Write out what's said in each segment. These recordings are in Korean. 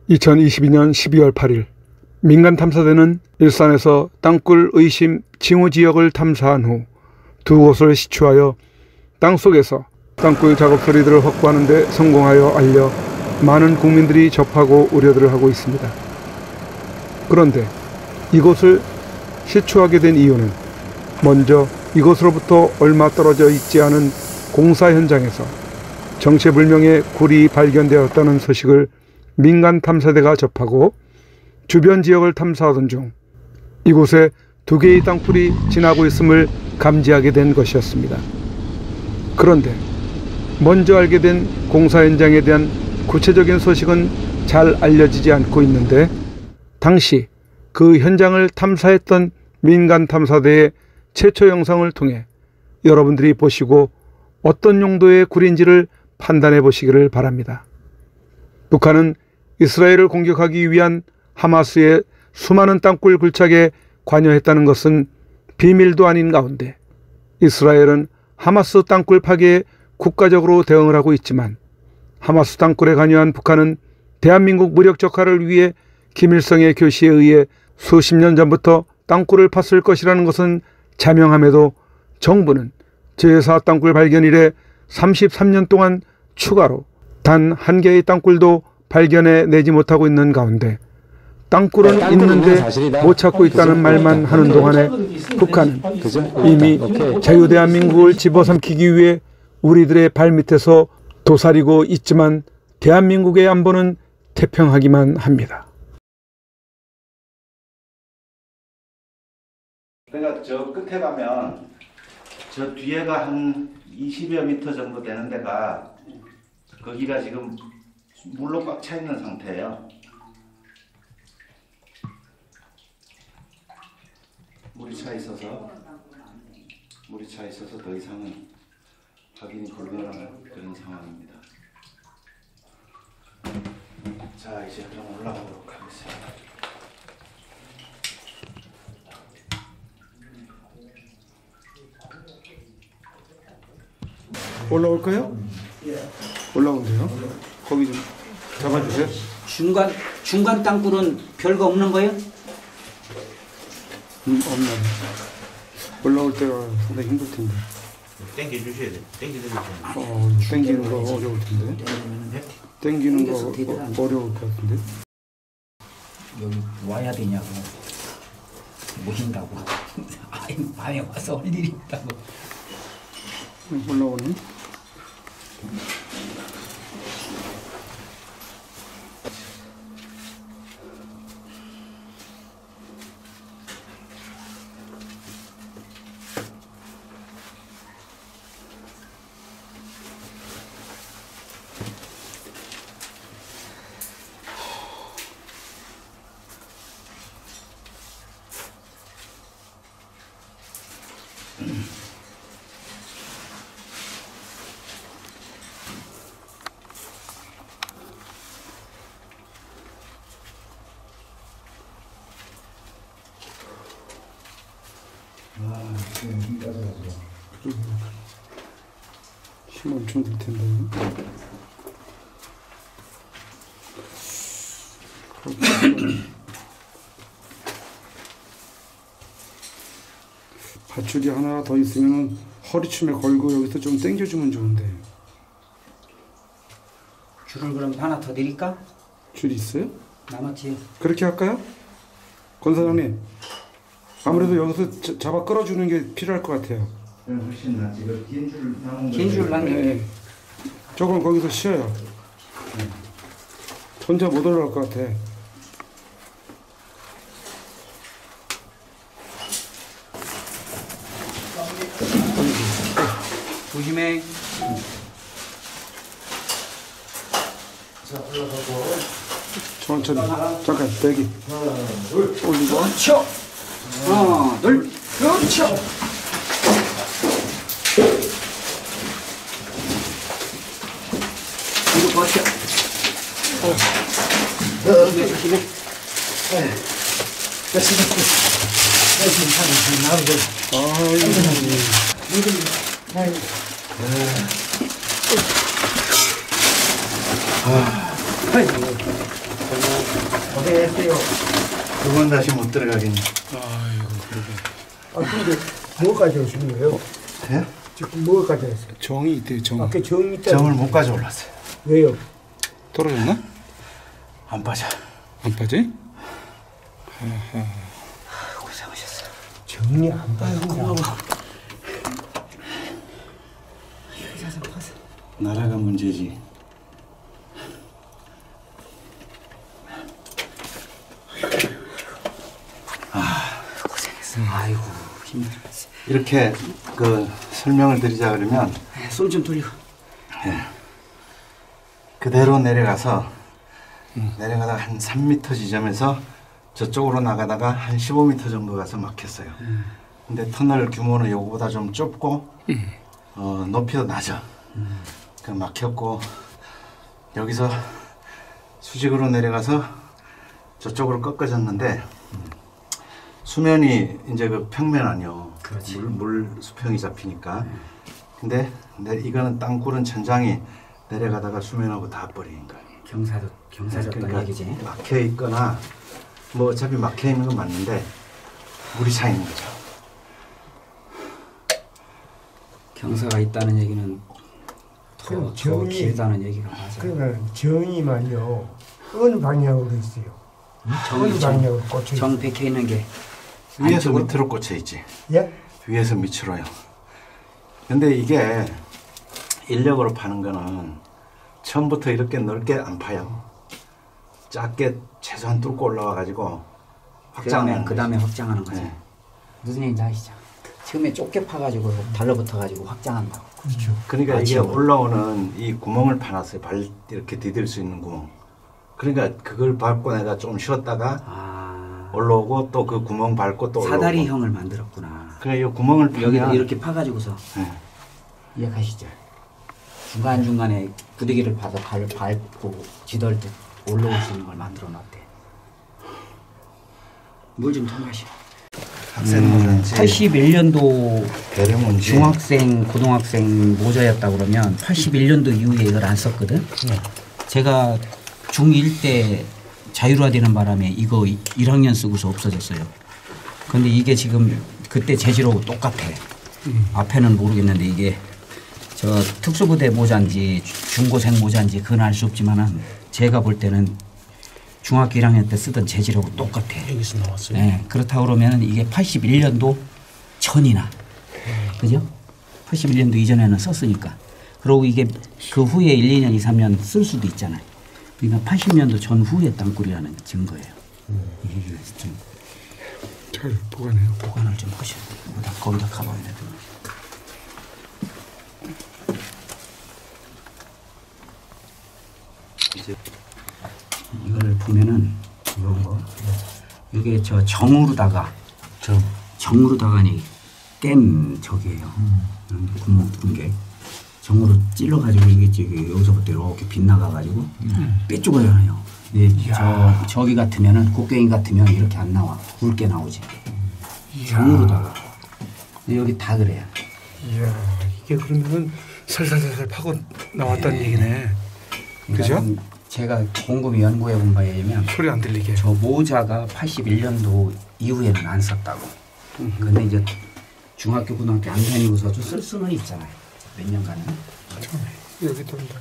2022년 12월 8일 민간 탐사대는 일산에서 땅굴 의심 징후 지역을 탐사한 후 두 곳을 시추하여 땅속에서 땅굴 작업 소리들을 확보하는 데 성공하여 알려 많은 국민들이 접하고 우려들을 하고 있습니다. 그런데 이곳을 시추하게 된 이유는 먼저 이곳으로부터 얼마 떨어져 있지 않은 공사 현장에서 정체불명의 굴이 발견되었다는 소식을 민간 탐사대가 접하고 주변 지역을 탐사하던 중 이곳에 두 개의 땅굴이 지나고 있음을 감지하게 된 것이었습니다. 그런데 먼저 알게 된 공사 현장에 대한 구체적인 소식은 잘 알려지지 않고 있는데, 당시 그 현장을 탐사했던 민간 탐사대의 최초 영상을 통해 여러분들이 보시고 어떤 용도의 굴인지를 판단해 보시기를 바랍니다. 북한은 이스라엘을 공격하기 위한 하마스의 수많은 땅굴 굴착에 관여했다는 것은 비밀도 아닌 가운데, 이스라엘은 하마스 땅굴 파괴에 국가적으로 대응을 하고 있지만 하마스 땅굴에 관여한 북한은 대한민국 무력 적화를 위해 김일성의 교시에 의해 수십 년 전부터 땅굴을 팠을 것이라는 것은 자명함에도 정부는 제4 땅굴 발견 이래 33년 동안 추가로 단 한 개의 땅굴도 발견해 내지 못하고 있는 가운데, 땅굴은 있는데 못 찾고 있다는 말만 하는 동안에 북한은 이미 자유대한민국을 집어삼키기 위해 우리들의 발밑에서 도사리고 있지만 대한민국의 안보는 태평하기만 합니다. 그러니까 저 끝에 가면 저 뒤에가 한 20여 미터 정도 되는 데가, 거기가 지금 물로 꽉 차 있는 상태예요. 물이 차 있어서 더 이상은 확인이 불가능한 그런 상황입니다. 자, 이제 좀 올라가 보도록 하겠습니다. 올라올까요? 올라온대요. 거기 좀 잡아주세요. 중간 땅굴은 별거 없는 거예요? 없나. 올라올 때가 상당히 힘들 텐데. 땡겨 주셔야 돼. 땡기는 거 어려울 텐데. 땡기는 거 어려울 것 같은데. 여기 와야 되냐고. 모신다고. 아이, 밤에 와서 올 일이 있다고. 올라오네. 힘 엄청 들 텐데. 밧줄이 하나 더 있으면 허리춤에 걸고 여기서 좀 당겨주면 좋은데. 줄을 그럼 하나 더 드릴까? 줄 있어요? 남았지. 그렇게 할까요? 권 사장님, 아무래도 여기서 잡아 끌어주는 게 필요할 것 같아요. 훨씬 낫지. 긴 줄 난 네. 조금 거기서 쉬어요. 혼자 못 올라갈 것 같아. 조심해. 자, 올라가고. 천천히. 잠깐 대기. 하나, 둘. 올리고. 그렇죠. 하나, 둘. 그렇죠. 이거 버텨. 조심해. 고생했어요. 그건 다시 못 들어가겠네. 아이고 그러게. 근데 뭐 가져오신 거예요? 예? 지금 뭐 가져왔어요? 정이 있대 정. 아까 정 있잖아요. 점을 못 가져올랐어요. 왜요? 떨어졌나? 안 빠져. 안 빠지? 고생하셨어요. 정이 안 빠진다. 나라가 문제지. 아이고 힘들었어. 이렇게 그 설명을 드리자 그러면 손 좀 돌리고. 그대로 내려가서 내려가다가 한 3m 지점에서 저쪽으로 나가다가 한 15m 정도 가서 막혔어요. 근데 터널 규모는 요거보다 좀 좁고 높이도 낮아. 그 막혔고 여기서 수직으로 내려가서 저쪽으로 꺾어졌는데 수면이 이제 그 평면 아니요. 그렇지. 물 수평이 잡히니까. 근데 이거는 땅굴은 천장이 내려가다가 수면하고 다 버리는 거예요. 경사졌던 그러니까 얘기지. 막혀 있거나 뭐 어차피 막혀 있는 건 맞는데 물이 차 있는 거죠. 경사가 있다는 얘기는 그럼 더 정이- 길다는 얘기가 맞아요. 그러니까 정이만요. 어느 방향으로 있어요? 어느 방향으로 꽂혀 있어요? 정 백혀 있는 게 위에서 안쪽으로? 밑으로 꽂혀 있지. 예? 위에서 밑으로요. 근데 이게 인력으로 파는 거는 처음부터 이렇게 넓게 안 파요. 작게 최소한 뚫고 올라와 가지고 확장하는 그 다음에 확장하는 거죠. 네. 무슨 얘기인지 아시죠? 처음에 좁게 파가지고 달라붙어가지고 확장한다고. 그렇죠. 그러니까 이게 안치고. 올라오는 이 구멍을 파놨어요. 발 이렇게 디딜 수 있는 구멍. 그러니까 그걸 밟고 내가 좀 쉬었다가 아, 올라오고 또 그 구멍 밟고 또 올라오고. 사다리형을 만들었구나. 그러니까 이 구멍을 파면 여기다 이렇게 파가지고서 네. 이해가시죠? 중간중간에 부대기를 봐서 밟고 지덜 때 올라올 수 있는 걸 만들어 놨대. 물 좀 더 마셔. 학생들은지 81년도 배려문지 중학생, 고등학생 모자였다 그러면 81년도 이후에 이걸 안 썼거든. 제가 중1 때 자율화되는 바람에 이거 1학년 쓰고서 없어졌어요. 근데 이게 지금 그때 재질하고 똑같아. 앞에는 모르겠는데 이게 저 특수부대 모자인지 중고생 모자인지 그건 알 수 없지만은 제가 볼 때는 중학교 1학년 때 쓰던 재질하고 똑같아. 여기서 나왔어요. 네, 그렇다 그러면 이게 81년도 전이나 그죠? 81년도 이전에는 썼으니까. 그리고 이게 그 후에 1, 2년, 2, 3년 쓸 수도 있잖아요. 그러니까 80년도 전후의 땅굴이라는 증거예요. 이게 좀 잘 보관해요. 보관을 좀 하셔야 돼요. 거기다 가봐야 돼요. 이제 이걸 보면은 이런 거 이게 저 정으로다가 정으로다가 깬 저기예요. 구멍 뚫은 게 정으로 찔러가지고 이게 저기 여기서부터 이렇게 빗나가가지고 삐죽어잖아요. 저기 같으면은 곡괭이 같으면 이렇게 안 나와. 굵게 나오지. 정으로다가. 근데 여기 다 그래요. 이야 이게 그러면은 살살살살 파고 나왔다는 얘기네. 그죠? 그러니까 제가 곰곰이 연구해 본 바에 의하면 소리 안 들리게. 저 모자가 81년도 이후에는 안 썼다고. 근데 이제 중학교, 고등학교 안 다니고서 좀 쓸 수는 있잖아요. 몇 년간은. 여기 또 있다.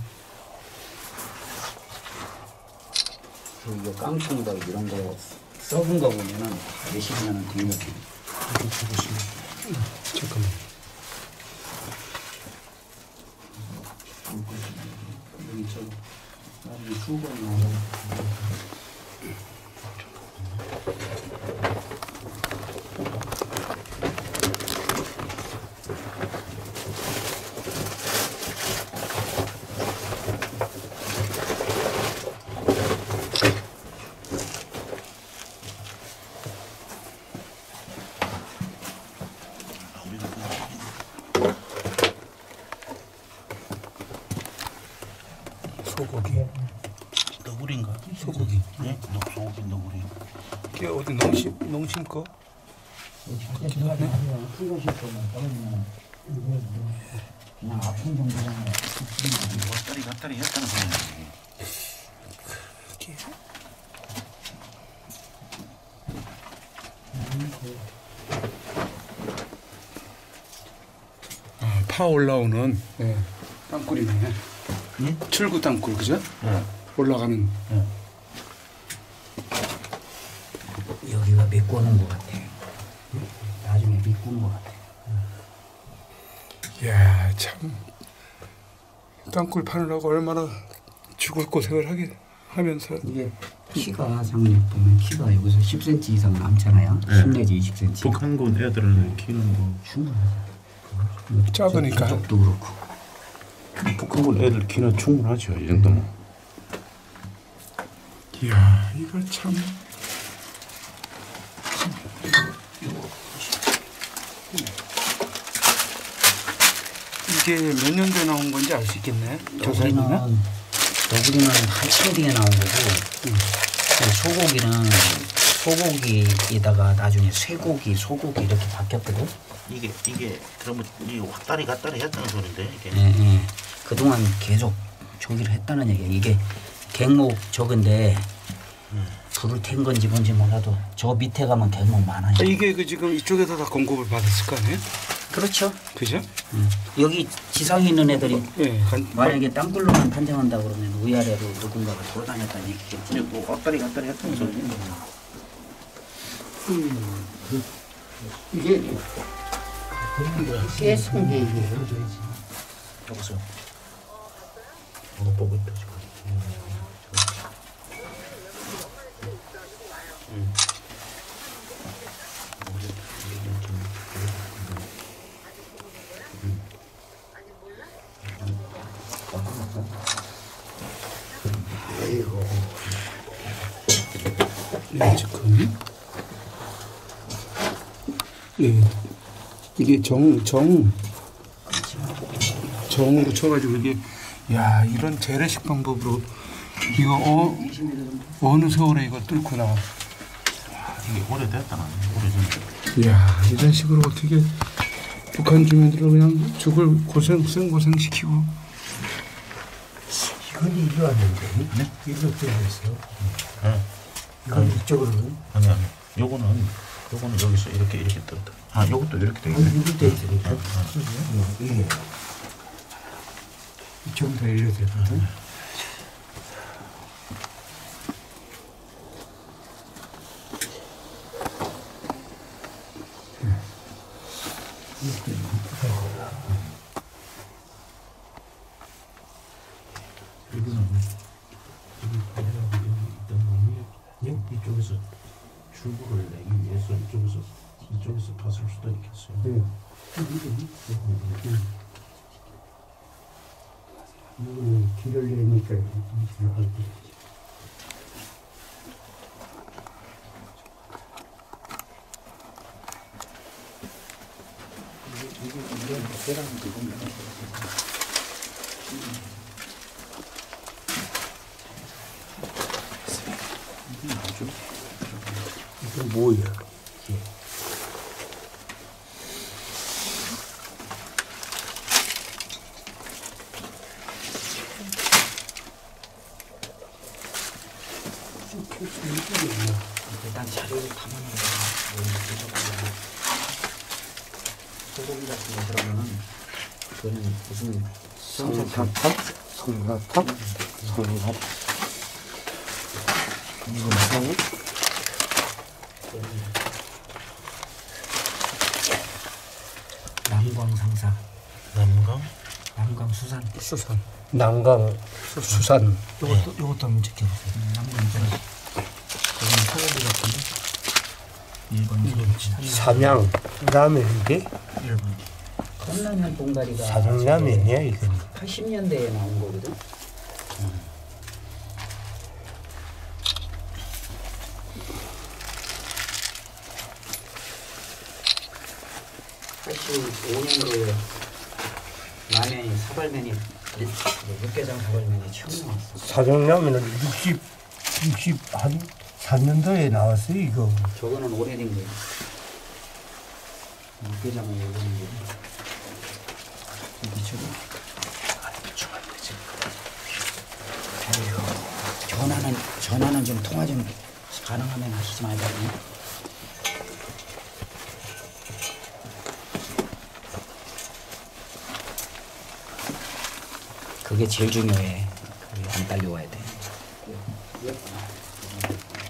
그리고 이거 깡통이다 이런 거 썩은 거 보면은 몇십 년은 된 거지. 잠깐만. 여기 저 나중에 수건 나오고. 소고기. 너구리인가? 소고기. 네? 소고기 너구리. 이게 어디 농심 거? 그냥 아픈 정도잖아요. 왔다리 갔다리 했다는 소리네. 아, 파 올라오는 땅굴이네. 예? 출구 땅굴, 그죠? 예. 올라가는. 여기가 메꾸는 것 같아. 나중에 메꾸는 것 같아. 이야, 참. 땅굴 파느라고 얼마나 죽을 고생을 하면서. 이게 키가 장님 보면 키가 여기서 10cm 이상 남잖아요. 10 내지 20cm. 북한군 애들은 키는 뭐 충분하죠. 작으니까. 저쪽도 그렇고. 북한군 애들 키는 충분하죠. 이 정도면. 이야, 이거 참. 이게 몇 년도에 나온 건지 알 수 있겠네. 조사해보면. 너구리는 한참 뒤에 나온 거고, 소고기에다가 나중에 쇠고기, 소고기 이렇게 바뀌었거든. 이게 그러면 이 왔다리 갔다리 했다는 소린데 이게. 예. 그동안 계속 조기를 했다는 얘기야. 이게 갱목 적은데 불을 탠 건지 뭔지 몰라도 저 밑에 가면 갱목 많아요. 이게 그 지금 이쪽에서 다 공급을 받았을 거 아니에요? 그렇죠. 그죠? 여기 지상에 있는 애들이 예. 만약에 땅굴로만 판정한다 그러면 위아래로 누군가가 돌아다녔다는 얘기겠지. 뭐 왔다리 갔다리 했다는 소리네. 이게 깨순 게 이게 여보세요. 뭐 보고 있다 지금. 지금 이게 정으로 쳐가지고 이게 야 이런 재래식 방법으로 이거 어느 세월에 이거 뚫고 나와. 이게 오래됐다 나는 오래됐네. 이야 이런 식으로 어떻게 북한 주민들을 그냥 죽을 고생 시키고. 이건 이리 왔는데. 네? 이렇게 됐어. 네. 이건 이쪽으로는. 아니 요거는 여기서 이렇게 떴다. 아 요것도 이렇게 돼 아니, 있네. 이렇게 돼 있으니까. 이게. 이쪽은 다 이렇게 됐거든. 이쪽에서 출구를 내기 위해서 이쪽에서 봤을 수도 있겠어요. 이거는 길을 내니까 밑으로 할 때. 이게 뭐야? 일단 자료를 담아놓은 거야. 소고기 같은 거 들어가면 그거는 무슨 성사탑? 이거 무서워? 남광상사. 남광수산. 수산. 난강 수산. 요것도 한번 지켜보세요. 남광수산. 거기는 소고기 같은데. 1번 삼양 라면인데? 1번. 컵라면 봉다리가 삼양 라면이야 이건. 80년대에 나온 거거든. 85년도에 라면이 사발면이 육개장 사발면이 처음 나왔어. 삼양 라면은 60한 4년도에 나왔어요 이거. 저거는 오래된 거예요. 육개장은 오래된 거예요. 이게 저거. 전화는 좀 통화 좀 가능하면 하시지 말자고요. 그게 제일 중요해. 그게 안 딸려와야 돼.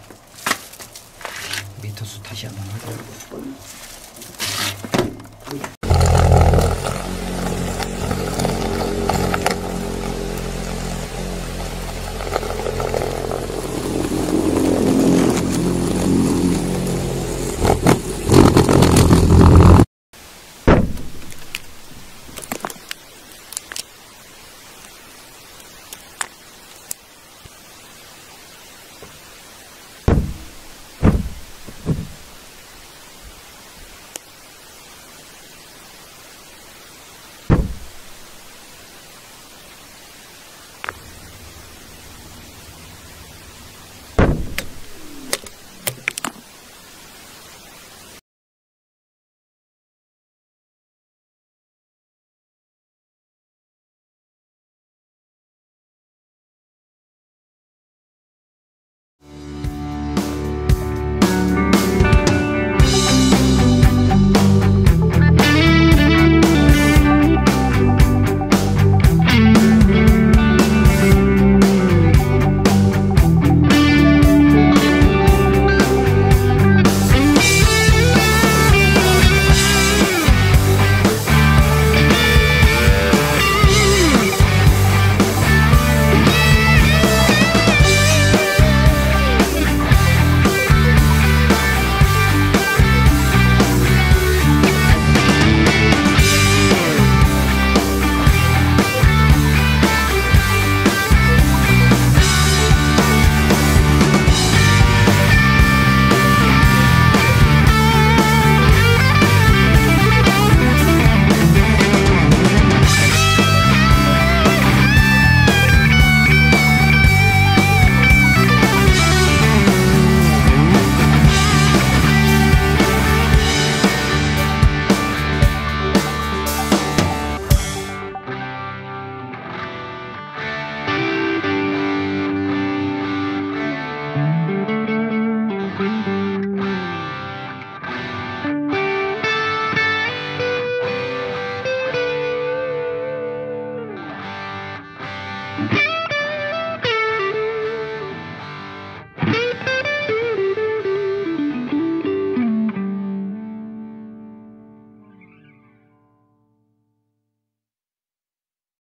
미터 수 다시 한번 하자.